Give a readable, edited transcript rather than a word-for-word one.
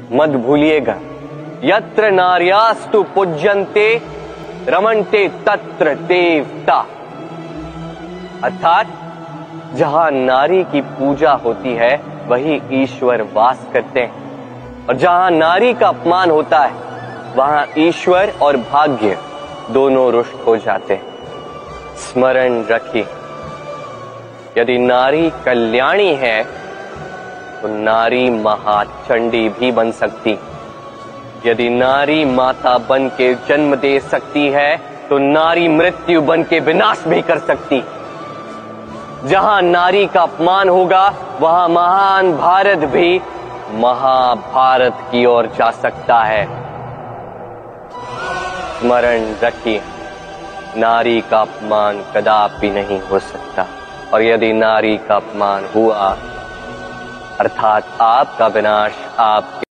मत भूलिएगा, यत्र नार्यास्तु पूज्यन्ते रमन्ते तत्र देवता। अर्थात जहां नारी की पूजा होती है वही ईश्वर वास करते हैं, और जहां नारी का अपमान होता है वहां ईश्वर और भाग्य दोनों रुष्ट हो जाते हैं। स्मरण रखिए, यदि नारी कल्याणी है तो नारी महाचंडी भी बन सकती। यदि नारी माता बन के जन्म दे सकती है तो नारी मृत्यु बन के विनाश भी कर सकती। जहां नारी का अपमान होगा वहां महान भारत भी महाभारत की ओर जा सकता है। स्मरण रखिए, नारी का अपमान कदापि नहीं हो सकता, और यदि नारी का अपमान हुआ अर्थात आपका विनाश आप